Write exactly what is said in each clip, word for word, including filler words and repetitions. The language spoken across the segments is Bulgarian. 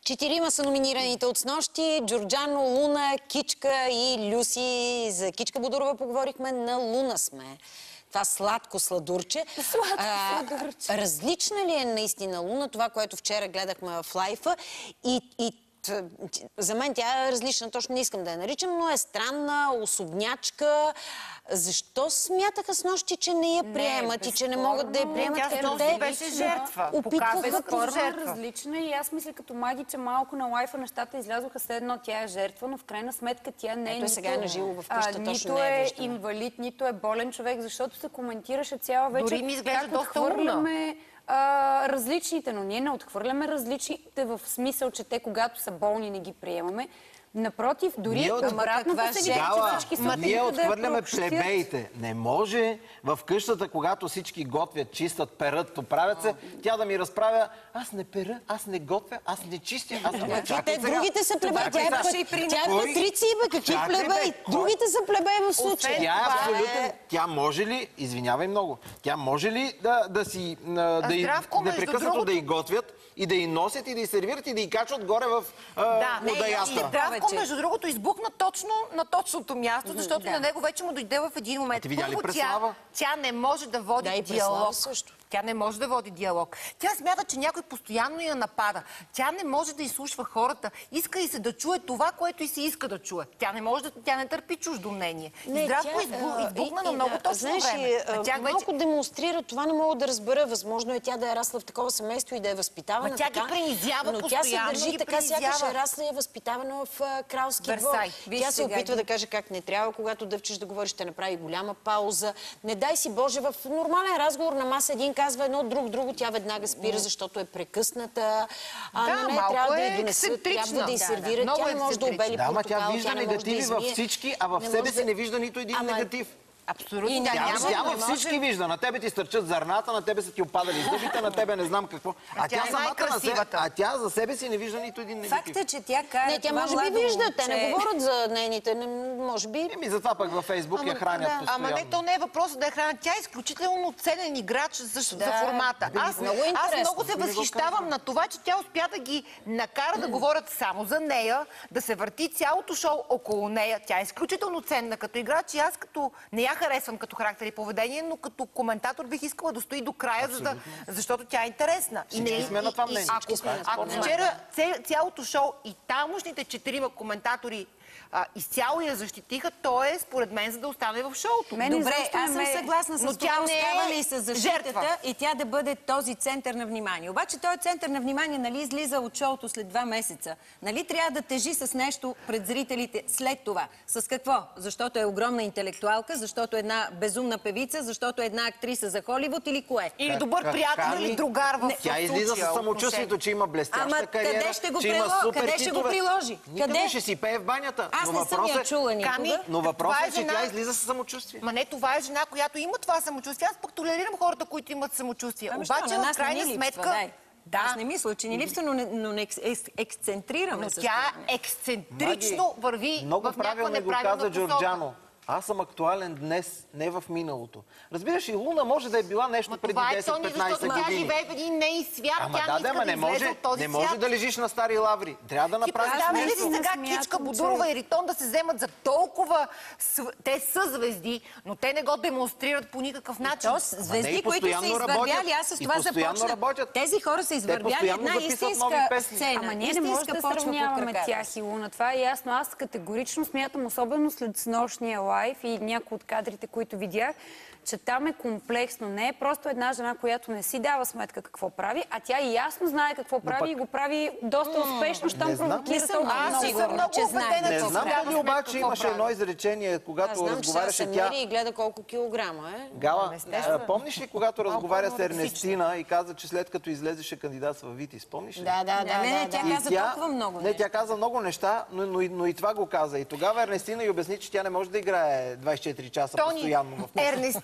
Четирима са номинираните от снощи. Джорджано, Луна, Кичка и Люси. За Кичка Бодурова поговорихме, на Луна сме. Това сладко сладурче. Сладко сладурче. Различна ли е наистина Луна, това, което вчера гледахме в лайфа? И, и за мен тя е различна, точно не искам да я наричам, но е странна, особнячка. Защо смятаха с нощи, че не я приемат не, и че не могат да я приемат? Тя Като те беше жертва. опитваха Форма различна и аз мисля като Маги, че малко на лайфа нещата излязоха след едно. Тя е жертва, но в крайна сметка тя не е Ето нито, сега е на живо в къща, а, точно нито не е е виждана. инвалид, нито е болен човек, защото се коментираше цяла вечер. Дори ми изглежда как доста отхвърляме а, различните, но ние не отхвърляме различните в смисъл, че те когато са болни не ги приемаме. Напротив, дори обратно да се види, че всички са ние опитват да я отхвърляме прообщят. плебеите. Не може в къщата, когато всички готвят, чистят, перат, оправят се, тя да ми разправя: аз не пера, аз не готвя, аз не чистя, аз не... Те, другите са плебеи. Тя е, тя е Кой? Патриция, бе, какви Чакай, бе, плебеи? кой? Другите са плебеи в случая. Тя е Това абсолютно... е- Тя може ли, извинявай много, тя може ли да, да си... а, Да, й- Здравко, между непрекъснато другото- да й готвят и да й носят и да й сервират и да й качват горе в а, Да, не, и водаяста? Здравко, между другото, избухна точно на точното място, защото да. на него вече му дойде в един момент. ти видя ли Първо, Преслава? Тя, тя не може да води Да, и Преслава диалог. също. Тя не може да води диалог. Тя смята, че някой постоянно я напада. Тя не може да изслушва хората. Иска и се да чуе това, което и се иска да чуе. Тя не може да, тя не търпи чуждо мнение. Не, Здравко тя, избу, а, избухна и- на и много да, точно знаеш, време. и, А а, тя малко вече... демонстрира, това не мога да разбера. Възможно е тя да е расла в такова семейство и да е възпитавана Ма тя така. ги принизява но постоянно, тя се държи ги така, сякаш принизява. е расла и е възпитавана в а, кралски двор. Версай. Виж Тя се сега, опитва един- да каже как не трябва, когато дъвчеш да говориш, ще направи голяма пауза. Не дай си Боже, в нормален разговор на маса един казва едно, друг, друго, тя веднага спира, защото е прекъсната. А, Да, на нея малко трябва да е я донесат, ексцентрична. трябва да й Да, да, сервират. много Тя не може да ексцентрична. обели Да, ама тя портокал, вижда тя не може да негативи във измие. всички, а в Не себе може си да- не вижда нито един Ама- негатив. Абсолютно. И Тя няма- няма- Тя, тя не във всички може. вижда. На тебе ти стърчат зърната, на тебе са ти опадали зъбите, на тебе не знам какво. А тя тя е самата на себе, най-красивата. а тя за себе си не вижда нито един негатив. Факт е, че тя кара Не, тя това може би младо вижда, те не момче. говорят за нейните, не, може би... Еми, затова пък във Фейсбук я хранят Да, постоянно. ама не, то не е въпросът да я хранят. Тя е изключително ценен играч за, за Да, формата. Аз, много аз интересно. много се Не го възхищавам казвам. на това, че тя успя да ги накара да говорят само за нея, да се върти цялото шоу около нея. Тя е изключително ценна като играч и аз като не я харесвам като характер и поведение, но като коментатор бих искала да стои до края, за да, защото тя е интересна. Всички сме на това мнение. Ако, сме на това ако мнение. вчера ця- цялото шоу и тамошните четирима коментатори а, изцяло я защитиха, то е, според мен, за да остане в шоуто. Мен Добре, изобщо аз не съм ме- съгласна но с тя това, не е остава ли с защитата жертва. и тя да бъде този център на внимание. Обаче този център на внимание, нали, излиза от шоуто след два месеца. Нали трябва да тежи с нещо пред зрителите след това? С какво? Защото е огромна интелектуалка, защото е една безумна певица, защото е една актриса за Холивуд или кое? Или добър Как- приятел как ли? или другар в Тя излиза случая, с самочувствието, че има блестяща Ама кариера, къде ще го че има прило- супер къде ще го хитове. приложи? Никъде Къде? ще си пее в банята. Аз Но не съм въпросът я е- чула никога. Ками, Но въпросът това е, е че жена- тя излиза с самочувствие. Ма не, това е жена, която има това самочувствие. Аз пък толерирам хората, които имат самочувствие. Ами що, Обаче, на в нас не крайна ни липсва, сметка... дай. Да, Аз не мисля, че ни липсва, но не, но не екс, екс, ексцентрираме но с тя това. ексцентрично върви Много в някаква правилно го неправилна каза посока. Джорджано. Аз съм актуален днес, не в миналото. Разбираш, и Луна може да е била нещо Ма преди това е Тони, десет-петнайсет защото тя години. живее в един нейн свят. Ама тя да, не да, иска ама да не може, излезе от този не може свят. да лежиш на стари лаври. Трябва да Ти направиш представяш ли нещо. си сега Смятам, Кичка че- Бодурова и Ритон да се вземат за толкова... св- Те са звезди, но те не го демонстрират по никакъв начин. То не, звезди, и които са постоянно извървяли, работят. аз с И това постоянно започнах. работят. Тези хора са извървяли постоянно една записват истинска нови песни. сцена. Ама ние не можем Истинска да почва под сравняваме краката. тях и Луна. Това е ясно. Аз категорично смятам, особено след снощния лайф и някои от кадрите, които видях, че там е комплексно. Не е просто една жена, която не си дава сметка какво прави, а тя и ясно знае какво прави пък- и го прави доста успешно, щом не знам. провокира Не съм толкова аз много. сигурна, съм много че знае. убедена, Не че знам си дава дали сметка обаче какво имаше прави. едно изречение, Аз когато знам, че сега разговаряше се тя. мери и гледа колко килограма е. Гала, естествено. а, помниш ли, когато разговаря с по-анорексична. Ернестина и каза, че след като излезеше кандидатства в Витис, помниш ли? Да, да, да. Не, не, да, тя да. каза И толкова много Не, неща. тя каза много неща, но, но, и- но и това го каза. И тогава Ернестина й обясни, че тя не може да играе двайсет и четири часа Тони, постоянно в нещо. Ернестина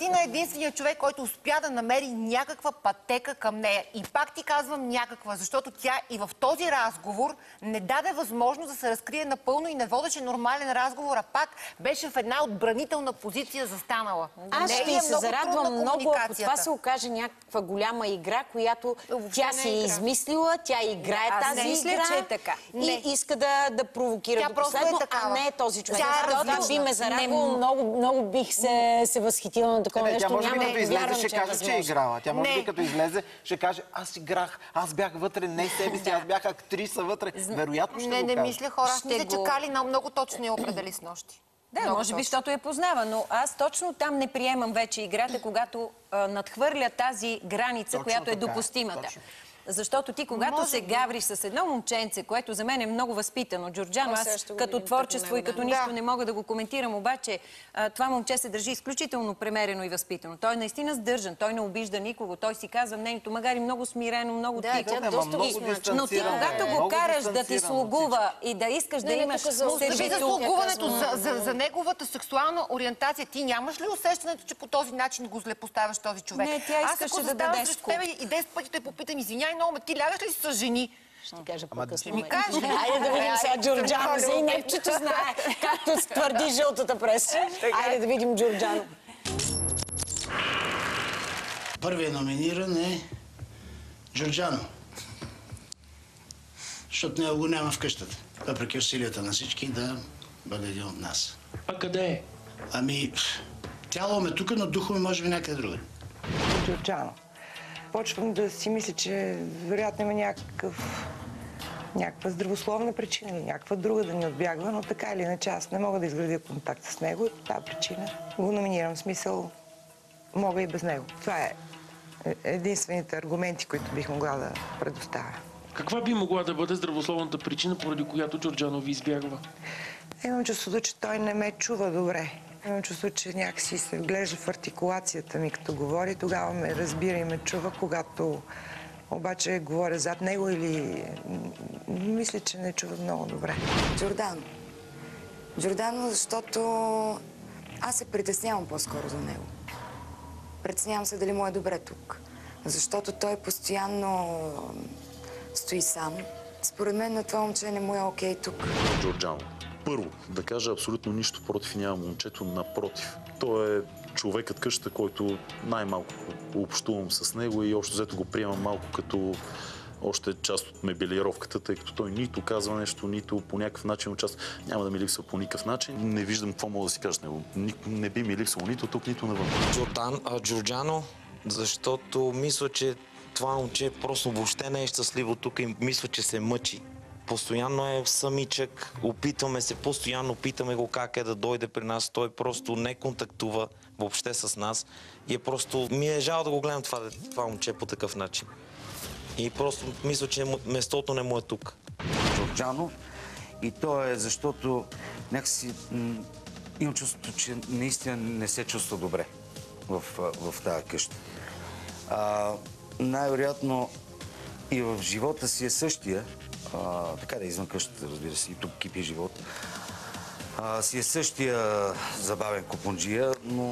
наистина е единственият човек, който успя да намери някаква пътека към нея. И пак ти казвам някаква, защото тя и в този разговор не даде възможност да се разкрие напълно и не водеше нормален разговор, а пак беше в една отбранителна позиция застанала. Аз ще е се много зарадвам трудна много, ако това комуникацията. се окаже някаква голяма игра, която Въобще тя не си е е игра. измислила, тя играе Аз тази не мисля, игра че е така. и Не. иска да, да провокира Тя до просто е последно, а такава. не е този човек. Тя е Защото различна. би ме зарадвало, много, много бих се, се възхитила на такова Не, нещо. тя може би Няма като да излезе вярвам, ще че е каже, че е възможно. играла. Тя може Не. би като излезе ще каже, аз играх, аз бях вътре, не себе си, аз бях актриса вътре. Вероятно ще Не, го не каже. мисля хора. Аз Ще мисля, че го- Кали много, много точно я определи с нощи. Да, Много може би, точно. защото я познава, но аз точно там не приемам вече играта, когато а, надхвърля тази граница, Точно която е така, допустимата. точно. Защото ти, когато Може се би. гавриш с едно момченце, което за мен е много възпитано, Джорджано, После аз ще го като видим творчество като и него, като да. нищо Да. не мога да го коментирам, обаче а, това момче се държи изключително премерено и възпитано. Той е наистина сдържан, той не обижда никого, той си казва мнението, макар и много смирено, много Да, тихо. тя Ама доста много го смача. Но ти, дистанцирано когато е, го много караш да ти дистанцирано слугува и да искаш да Не, не, имаш тук за- Държи за Servitude, слугуването, тя за, казва. за, за неговата сексуална ориентация. Ти нямаш ли усещането, че по този начин го злепоставяш този човек? Не, тя Аз искаше ако да заставам даде срещу скуп. тебе и десет пъти те попитам, извиняй много, ме ти лягаш ли с жени? Ще ти кажа по-късно. ми кажеш ли? Айде да видим сега Айде, Джорджано. Айде, За и непчето знае, както твърди жълтата преса. Айде да видим Джорджано. Първият номиниран е Джорджано. Защото него го няма в къщата. Въпреки усилията на всички да бъде един от нас. А къде е? Ами, тяло ме тук, но духо ми може би някъде друга. Джорджано. Почвам да си мисля, че вероятно има някакъв, някаква здравословна причина или някаква друга да ни отбягва, но така или иначе аз не мога да изградя контакт с него и по тази причина го номинирам. В смисъл, мога и без него. Това е единствените аргументи, които бих могла да предоставя. Каква би могла да бъде здравословната причина, поради която Джорджано ви избягва? Имам чувството, че той не ме чува добре. Имам чувство, че някакси се вглежда в артикулацията ми, като говори. Тогава ме разбира и ме чува, когато обаче говоря зад него или м, мисля, че не чува много добре. Джордано. Джордано, защото аз се притеснявам по-скоро за него. Притеснявам се дали му е добре тук. Защото той постоянно стои сам. Според мен на това момче не му е окей тук. Джорджано. Първо, да кажа абсолютно нищо против няма момчето, напротив. Той е човекът къщата, който най-малко общувам с него и общо взето го приемам малко като още част от мебелировката, тъй като той нито казва нещо, нито по някакъв начин участва. Няма да ми липсва по никакъв начин. Не виждам какво мога да си кажа с него. Не би ми липсвало нито тук, нито навън. Джордан, а, Джорджано, защото мисля, че това момче просто въобще не е щастливо тук и мисля, че се мъчи. Постоянно е самичък, опитваме се, постоянно питаме го как е да дойде при нас. Той просто не контактува въобще с нас и е просто... Ми е жал да го гледам това, това момче по такъв начин. И просто мисля, че местото не му е тук. Джорджано и то е защото някакси м, имам чувството, че наистина не се чувства добре в, в тази къща. А, най-вероятно и в живота си е същия, а, така да е извън къщата, разбира се, и тук кипи живот, а, си е същия забавен купунджия, но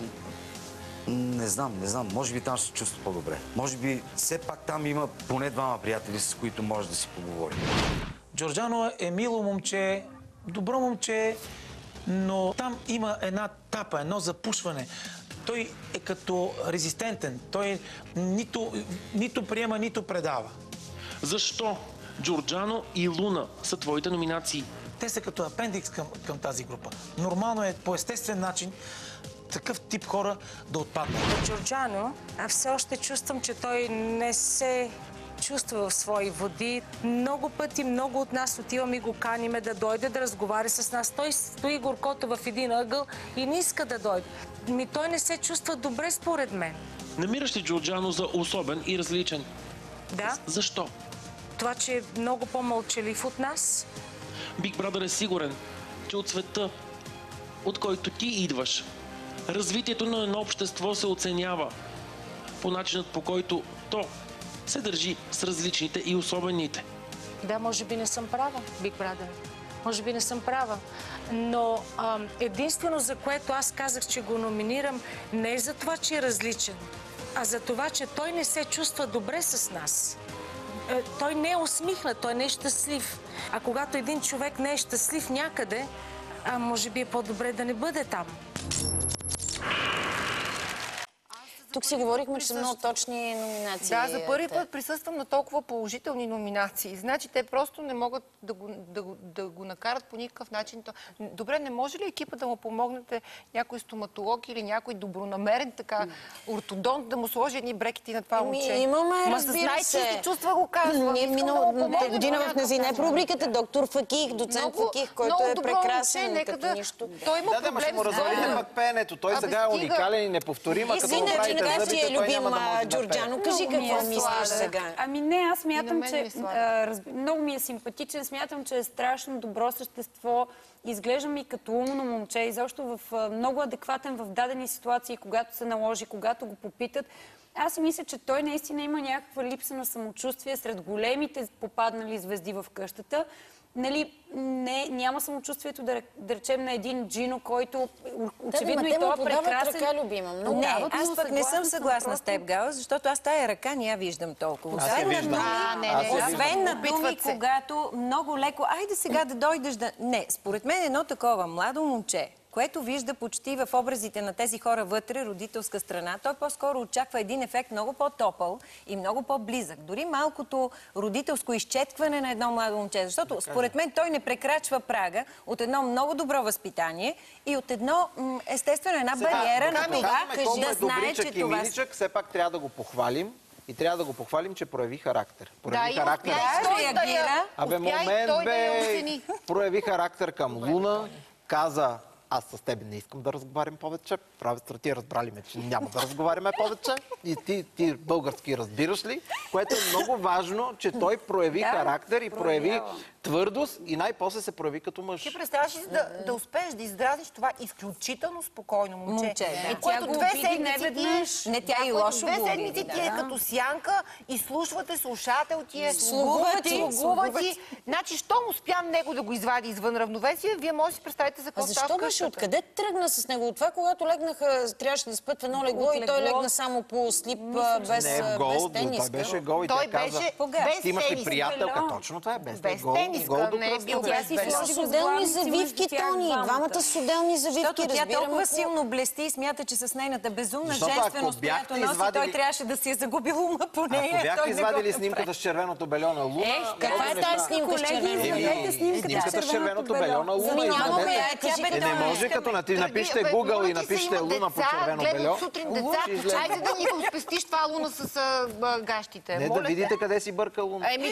не знам, не знам. Може би там ще се чувства по-добре. Може би все пак там има поне двама приятели, с които може да си поговори. Джорджано е мило момче, добро момче, но там има една тапа, едно запушване. Той е като резистентен. Той нито, нито приема, нито предава. Защо Джорджано и Луна са твоите номинации? Те са като апендикс към, към тази група. Нормално е по естествен начин такъв тип хора да отпаднат. Джорджано, а все още чувствам, че той не се чувства в свои води. Много пъти, много от нас отиваме и го каниме да дойде да разговаря с нас. Той стои горкото в един ъгъл и не иска да дойде. Ми той не се чувства добре според мен. Намираш ли Джорджано за особен и различен? Да. Защо? Това, че е много по-мълчалив от нас. Big Brother е сигурен, че от света, от който ти идваш, развитието на едно общество се оценява по начинът, по който то се държи с различните и особените. Да, може би не съм права, Big Brother. Може би не съм права. Но а, единствено, за което аз казах, че го номинирам, не е за това, че е различен, а за това, че той не се чувства добре с нас. Е, той не е усмихнат, той не е щастлив. А когато един човек не е щастлив някъде, а може би е по-добре да не бъде там. Тук си говорихме, че са много точни номинации. Да, за първи път присъствам на толкова положителни номинации. Значи те просто не могат да го, да, да го накарат по никакъв начин. Добре, не може ли екипа да му помогнете, някой стоматолог или някой добронамерен така ортодонт да му сложи едни брекети на това момче? Имаме, Ма разбира се. най-чисти чувства го казвам. Ние миналата година в Назина в рубриката доктор Факих, доцент Факих, който е прекрасен като нищо. Той има да, да, ще му развалите пък пеенето. Той сега е уникален и неповторим, а като го правите зъбите, той няма да може да Джорджано, кажи какво мислиш сега. Ами не, аз смятам, че много ми е симпатичен, смятам, че е страшно добро същество. Изглежда ми като умно момче, изобщо в много адекватен в дадени ситуации, когато се наложи, когато го попитат. Аз си мисля, че той наистина има някаква липса на самочувствие сред големите попаднали звезди в къщата. Нали, не, няма самочувствието да, да речем на един Джино, който очевидно да, и той е прекрасен. Ръка, любима. Много не, дават, аз пък не съм съгласна с теб, Гала, защото аз тая ръка не я виждам толкова. Аз я виждам. А, не, не, освен на думи, когато много леко, айде сега да дойдеш да... Не, според мен едно такова младо момче, което вижда почти в образите на тези хора вътре, родителска страна, той по-скоро очаква един ефект много по-топъл и много по-близък. Дори малкото родителско изчеткване на едно младо момче, защото според мен той не прекрачва прага от едно много добро възпитание и от едно, естествено, една бариера на това да знае, че това... Миличък, все пак трябва да го похвалим. И трябва да го похвалим, че прояви характер. Прояви да, характер. Да, реагира. Абе, момент, бе, прояви характер към Луна, каза: аз с теб не искам да разговарям повече. Правя ти разбрали ме, че няма да разговаряме повече. И ти, ти български разбираш ли? Което е много важно, че той прояви да, характер и прояви проявява. твърдост и най-после се прояви като мъж. Ти представяш ли да, да успееш да издразниш това изключително спокойно момче? момче да. И което две седмици ти е... Не, тя и лошо Две седмици ти е като сянка и слушвате, слушател ти е, слугува ти. Слугува ти. Значи, щом успя него да го извади извън равновесие, вие може да си представите за какво става в къщата. Откъде тръгна с него? От това, когато легнаха, трябваше да спът в едно легло и той легна само по слип, без, не, в гол, без тениска. Той беше гол и той тя каза: ти имаш ли приятелка? Точно това е, без, без гол. Тениска, не е бил без тениска. С отделни завивки, Тони. Двамата с отделни завивки. Защото тя толкова силно блести и смята, че с нейната безумна женственост, която носи, той трябваше да си е загубил ума по нея. Ако бяхте извадили снимката с червеното бельо на Луна... Каква е тази снимка с червеното? Снимката с червеното бельо на Луна. Не може, като напишете Google и напишете Луна по червено бельо. Гледат сутрин деца. Айде да ни го спестиш това Луна с гащите. Не, да видите къде си бърка Луна. Еми...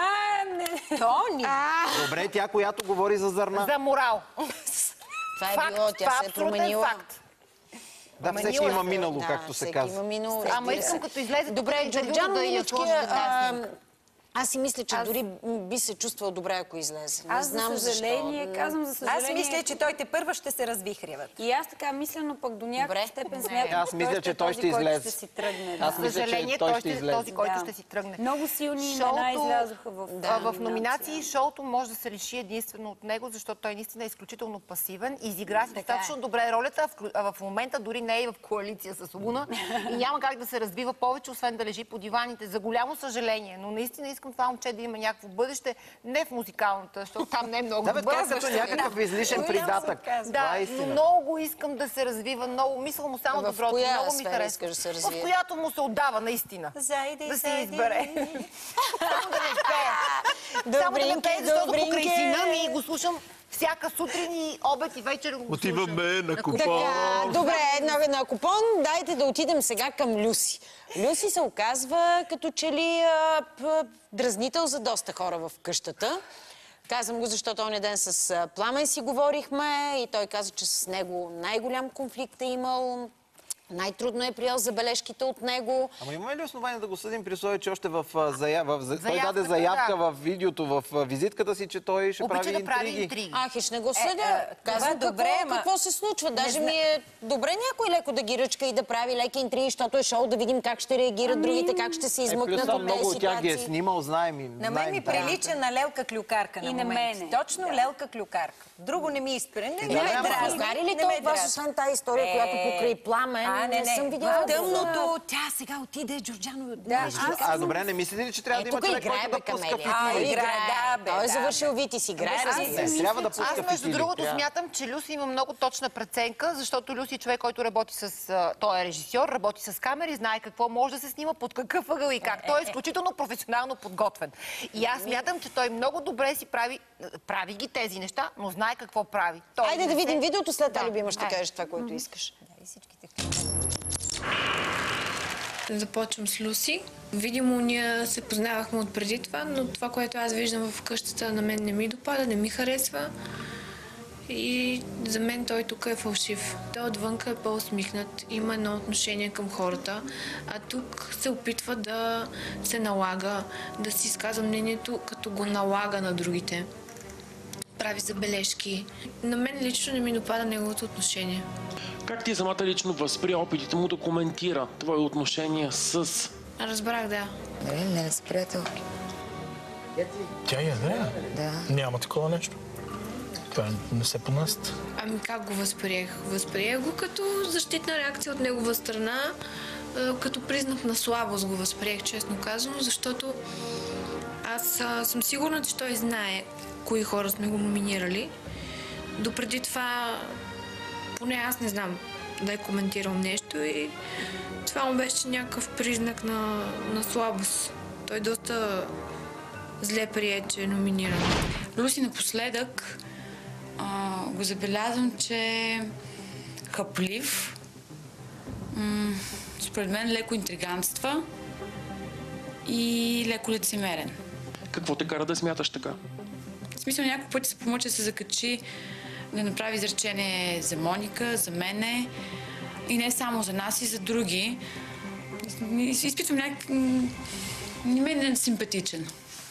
Тони! Добре, тя, която говори за зърна. За морал. Това е било, тя се е променила. Да, всеки има минало, както се казва. Ама искам като излезе... Добре, Джорджано Миличкия... Аз си мисля, че аз... дори би се чувствал добре, ако излезе. Не аз знам за съжаление, защо. казвам за съжаление. Аз мисля, че той те първа ще се развихряват. И аз така мисля, но пък до някаква степен смятам, аз мисля, че той ще излезе. Ще си тръгне. Аз мисля, съжаление, че той ще излезе. Този, който ще си тръгне. Много силни имена излязоха в в номинации. Шоуто може да се реши единствено от него, защото той наистина е изключително пасивен. Изигра си достатъчно добре ролята, а в момента дори не е в коалиция с Луна и няма как да се развива повече, освен да лежи по диваните. За голямо съжаление, но наистина искам това момче да има някакво бъдеще, не в музикалната, защото там не е много добър. Да, бе, като някакъв излишен придатък. Да, но много искам да се развива, много мисля му само доброто, много ми харесва. В която му се отдава наистина. Да се избере. Само да не пее. Само да не пее, защото покрай сина ми го слушам всяка сутрин и обед и вечер го слушам. Отиваме на купон. Добре, на купон. Дайте да отидем сега към Люси. Люси се оказва като че ли дразнител за доста хора в къщата. Казвам го, защото оня ден с Пламен си говорихме и той каза, че с него най-голям конфликт е имал. Най-трудно е приел забележките от него. Ама имаме ли основание да го съдим при условие, че още в заява... Той даде заявка в видеото, в визитката си, че той ще прави да прави интриги. интриги. А, хич не го съдя. Казвам добре, какво, какво се случва. Даже ми е добре някой леко да ги ръчка и да прави леки интриги, защото е шоу, да видим как ще реагират другите, как ще се измъкнат от много тези от тях ги е ситуации. снимал, знаем и... На мен ми прилича на Лелка Клюкарка на И на момент. мене. Точно Лелка Клюкарка. Друго не ми изпре. Не ме дразни. Знари ли Не ме това, дразни. освен тази история, която покрай Пламен, А, не, не съм не. видяла. Тъмното, тя сега отиде, Джорджано. Да, А, добре, не мислите ли, че трябва да има човек, който да пуска фитили? играе. Той е завършил Витис, играе. Не, трябва да пуска Аз, между фитили. другото, смятам, че Люси има много точна преценка, защото Люси е човек, който работи с... а, Той е режисьор, работи с камери, знае какво може да се снима, под какъв ъгъл и как. Той е изключително професионално подготвен. И аз смятам, че той много добре си прави... Прави ги тези неща, но знае какво прави. Той Айде да не видим се- видеото, след това, Да. любима, ще Айде. кажеш това, което искаш. Започвам с Люси. Видимо, ние се познавахме от преди това, но това, което аз виждам в къщата, на мен не ми допада, не ми харесва. И за мен той тук е фалшив. Той отвънка е по-усмихнат, има едно отношение към хората, а тук се опитва да се налага, да си изказва мнението, като го налага на другите. Прави забележки. На мен лично не ми допада неговото отношение. Как ти самата лично възприя опитите му да коментира твое отношение с... Разбрах, да. Нали, не са приятелки. Тя е, да. Да. Няма такова нещо. Това не се понасят. Ами как го възприех? Възприех го като защитна реакция от негова страна, е, като признак на слабост го възприех, честно казвам, защото аз а, съм сигурна, че той знае кои хора сме го номинирали. Допреди това, поне аз не знам да е коментирал нещо и това му беше някакъв признак на, на слабост. Той доста зле прие, че е номиниран. Люси напоследък а, го забелязвам, че е хъплив, м- според мен леко интриганства и леко лицемерен. Какво те кара да смяташ така? В смисъл, няколко пъти се помъча да се закачи, да направи изречение за Моника, за мене и не само за нас, и за други. Изпитвам някак... м- не мен е симпатичен.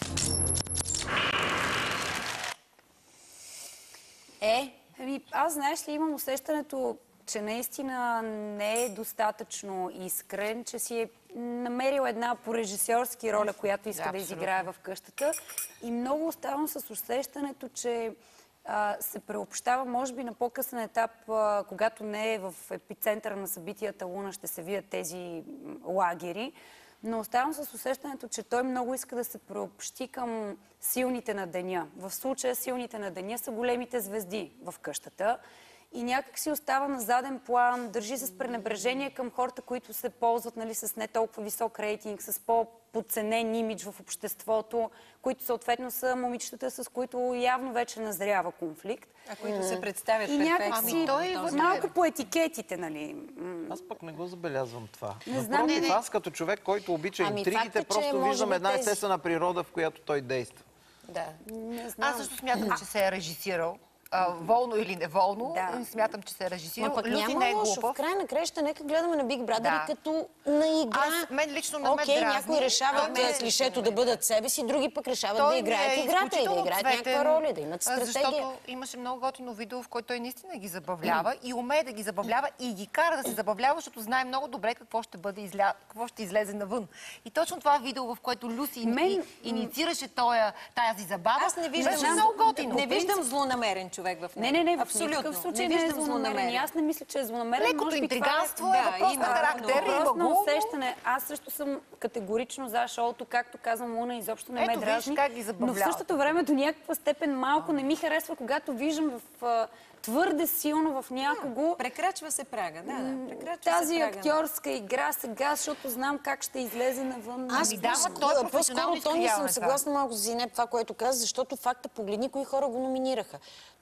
Е, ами, аз знаеш ли, имам усещането, че наистина не е достатъчно искрен, че си е намерил една по-режисьорски роля, която иска да, да изиграе в къщата. И много оставам с усещането, че а, се преобщава, може би на по-късен етап, а, когато не е в епицентъра на събитията Луна, ще се видят тези лагери. Но оставам с усещането, че той много иска да се преобщи към силните на деня. В случая силните на деня са големите звезди в къщата. И някак си остава на заден план, държи с пренебрежение към хората, които се ползват, нали, с не толкова висок рейтинг, с по-подценен имидж в обществото, които съответно са момичетата, с които явно вече назрява конфликт. А които се представят и някак си ами, той малко по етикетите, нали. Аз пък не го забелязвам това. Не знам, Напротив, не, не. аз като човек, който обича Ами, интригите, факт е, че просто може виждам би една тези- естествена природа, в която той действа. Да. Не знам. Аз също смятам, че се е режисирал. А, волно или неволно, Да. смятам, че се е режисирал. Но пък Люси няма не е лошо. глупав. В края на краища, нека гледаме на Big Brother Да. като на игра. Аз, мен лично не ме Окей, дразни. някои решават А, мен- с клишето да бъдат себе си, други пък решават да Той играят ми е играта и да изключително играят цветен, някаква роля, да имат а, стратегия. Защото имаше много готино видео, в което той наистина ги забавлява и умее да ги забавлява и ги кара да се забавлява, защото знае много добре какво ще бъде изля... какво ще излезе навън. И точно това видео, в което Люси Мен- и, инициираше тоя, тази забава, Аз не виждам, беше много готино. не виждам злонамерен човек в Не, него. не, не, в Абсолютно. никакъв случай не не е виждам злонамерен. И аз не мисля, че е злонамерен. Лекото Може би това интриганство е въпрос на има, характер, Въпрос има на го. усещане. Аз също съм категорично за шоуто, както казвам, Луна изобщо не ме Ето, виж дразни. как ги Но в забавлява. същото време до някаква степен малко не ми харесва, когато виждам в а, твърде силно в някого Прекрачва се прага, да, да. Прекрачва тази се прага. актьорска игра сега, защото знам как ще излезе навън. Аз Ами да, ма по-скоро- той е професионално по-скоро то не съм изкривяване, съгласна малко с Зинет това, което каза, защото факта погледни кои хора го номинираха.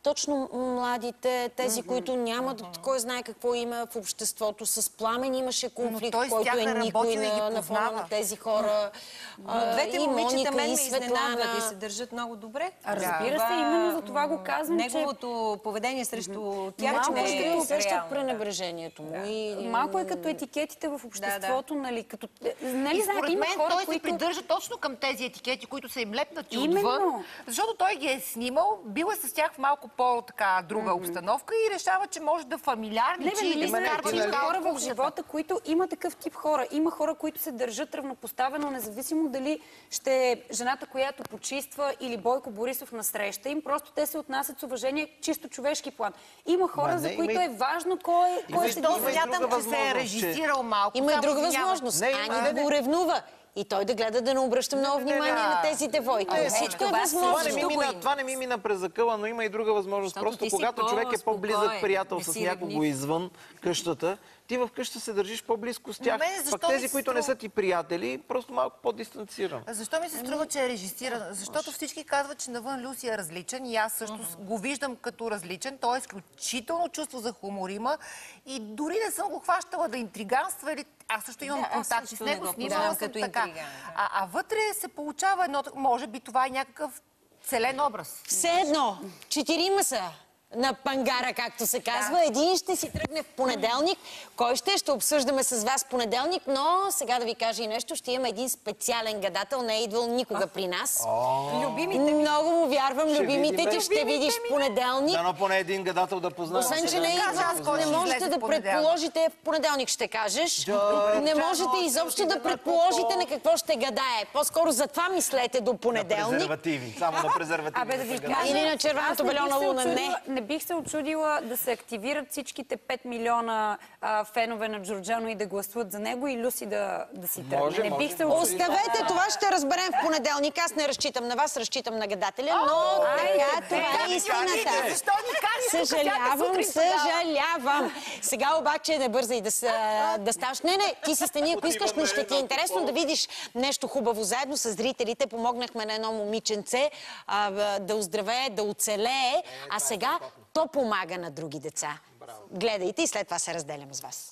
точно младите, тези, които нямат кой знае какво има в обществото. С Пламен имаше конфликт, който е никой на, на фона на тези хора. Но двете момичета мен ме Светлана изненадват и се държат много добре. А, разбира се, именно за това го казвам, неговото че... поведение срещу тях малко не ще е усещат реално. пренебрежението му. Да. И... Малко е като етикетите в обществото, да, да. Нали? Като... Нали, и знаете, според има мен хора, той които... се придържа точно към тези етикети, които са им лепнати Именно. отвън. Защото той ги е снимал, бил е с тях в малко по-така друга mm-hmm. обстановка и решава, че може да фамилиарничи и да изкарва има хора в живота, които има такъв тип хора. Има хора, които се държат равнопоставено, независимо дали ще е жената, която почиства, или Бойко Борисов на среща им. Просто те се отнасят с уважение, чисто човешки план. Има хора, не, за които има... е важно кой, кой ще ги смятам, че се е режисирал малко. Има и друга възможност. Ани да го ревнува. И той да гледа да не обръща много внимание на тези девойки. Всичко е възможно. Това не ми мина през закъла, но има и друга възможност. Просто когато човек е по-близък приятел с някого извън къщата, ти в къща се държиш по-близко с тях. Пък тези, които не са ти приятели, просто малко по-дистанциран. Защо ми се струва, че е режисиран? Защото всички казват, че навън Люси е различен и аз също го виждам като различен. Той е изключително чувство за хумор има и дори не съм го хващала да интриганства или аз също имам да, контакти с него, снимала съм така. А, а вътре се получава едно, може би това е някакъв целен образ. Все едно, четирима са на пангара, както се казва. Да. Един ще си тръгне в понеделник. Кой ще? Ще обсъждаме с вас понеделник, но сега да ви кажа и нещо. Ще имаме един специален гадател. Не е идвал никога при нас. Любимите ми. Много му вярвам. Ще любимите ти ще видиш в понеделник. Дано поне един гадател да познаем. Освен, че не е идвал. Не можете да предположите, в понеделник ще кажеш. Не можете изобщо да предположите на какво ще гадае. По-скоро за това мислете до понеделник. На презервативи. Само на презервативи. Абе да ви кажа. Или на червеното бельона луна. Не. Не бих се очудила да се активират всичките пет милиона а, фенове на Джорджано и да гласуват за него и Люси да, да си тръгне. Може, не може. бих се очудила. Оставете, това ще разберем в понеделник. Аз не разчитам на вас, разчитам на гадателя, но така, това е истината. Защо ни кажеш? Съжалявам, съжалявам. Сега обаче не бързай да, да ставаш. Не, не, ти си стани, ако искаш, но ще ти е интересно да видиш нещо хубаво. Заедно с зрителите помогнахме на едно момиченце а, да оздравее, да оцелее, а сега то помага на други деца. Браво. Гледайте и след това се разделям с вас.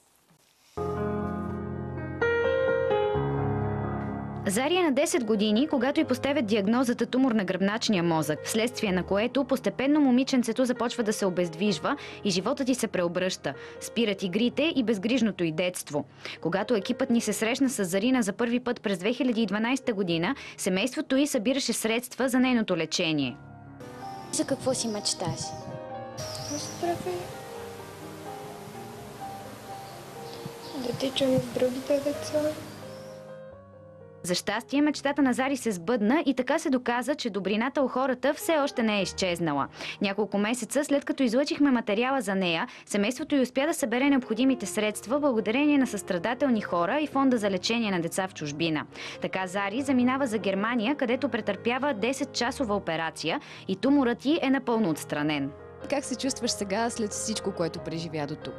Зари е на десет години, когато й поставят диагнозата тумор на гръбначния мозък, вследствие на което постепенно момиченцето започва да се обездвижва и животът й се преобръща. Спират игрите и безгрижното й детство. Когато екипът ни се срещна с Зарина за първи път през две хиляди и дванадесета година, семейството й събираше средства за нейното лечение. За какво си мечташ? Здраве. Да тичам с другите деца. За щастие, мечтата на Зари се сбъдна и така се доказа, че добрината у хората все още не е изчезнала. Няколко месеца след като излъчихме материала за нея, семейството й успя да събере необходимите средства благодарение на състрадателни хора и фонда за лечение на деца в чужбина. Така Зари заминава за Германия, където претърпява десетчасова операция и туморът й е напълно отстранен. Как се чувстваш сега след всичко, което преживя до тук?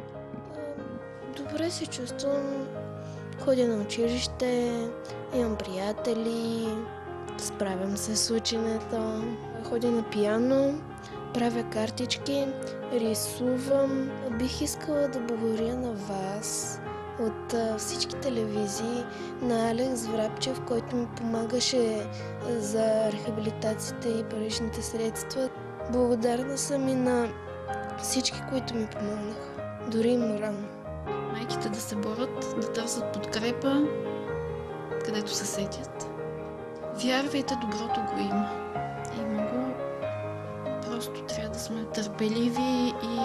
Добре се чувствам. Ходя на училище, имам приятели, справям се с ученето. Ходя на пиано, правя картички, рисувам. Бих искала да благодаря на вас от всички телевизии, на Алекс Врабчев, който ми помагаше за рехабилитацията и паричните средства. Благодарна съм и на всички, които ми помогнаха, дори и морално. Майките да се борят, да търсят подкрепа, където се сетят. Вярвайте, доброто го има. Има го. Просто трябва да сме търпеливи и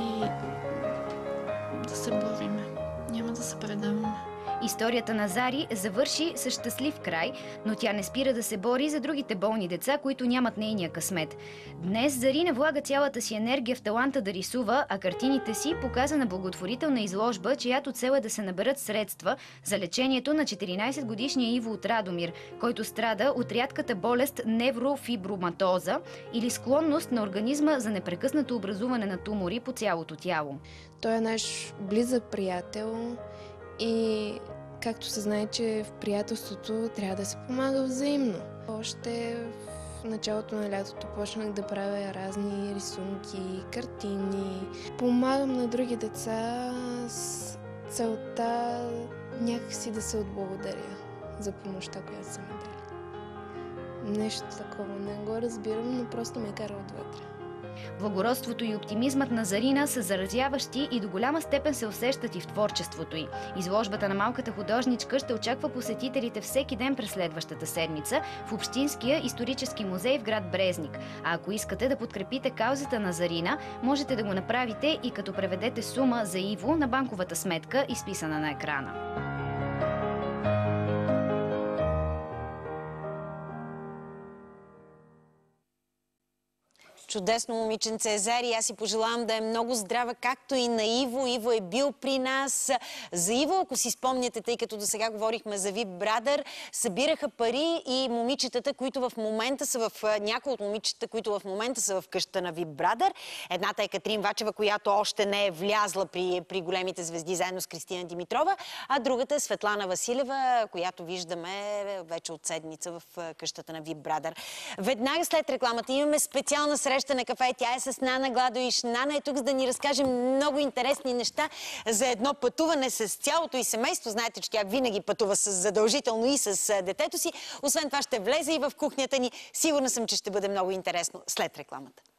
да се бориме. Няма да се предаваме. Историята на Зари завърши с щастлив край, но тя не спира да се бори за другите болни деца, които нямат нейния късмет. Днес Зарина влага цялата си енергия в таланта да рисува, а картините си показа на благотворителна изложба, чиято цел е да се наберат средства за лечението на четиринадесетгодишния Иво от Радомир, който страда от рядката болест неврофиброматоза или склонност на организма за непрекъснато образуване на тумори по цялото тяло. Той е наш близък приятел. И както се знае, че в приятелството трябва да се помага взаимно. Още в началото на лятото почнах да правя разни рисунки, картини. Помагам на други деца с целта някакси да се отблагодаря за помощта, която са ми дали. Нещо такова не го разбирам, но просто ме кара отвътре. Благородството и оптимизмът на Зарина са заразяващи и до голяма степен се усещат и в творчеството й. Изложбата на малката художничка ще очаква посетителите всеки ден през следващата седмица в Общинския исторически музей в град Брезник. А ако искате да подкрепите каузата на Зарина, можете да го направите и като преведете сума за Иво на банковата сметка, изписана на екрана. Чудесно момиченце Зари. Аз си пожелавам да е много здрава, както и на Иво. Иво е бил при нас. За Иво, ако си спомняте, тъй като до сега говорихме за Vip Brother, събираха пари и момичетата, които в момента са в... Някои от момичетата, които в момента са в къщата на Vip Brother. Едната е Катрин Вачева, която още не е влязла при, при големите звезди, заедно с Кристина Димитрова, а другата е Светлана Василева, която виждаме вече от седмица в къщата на Vip Brother. Веднага след рекламата имаме специална среща на кафе. Тя е с Нана Гладуиш. Нана е тук, за да ни разкаже много интересни неща за едно пътуване с цялото и семейство. Знаете, че тя винаги пътува с задължително и с детето си. Освен това ще влезе и в кухнята ни. Сигурна съм, че ще бъде много интересно след рекламата.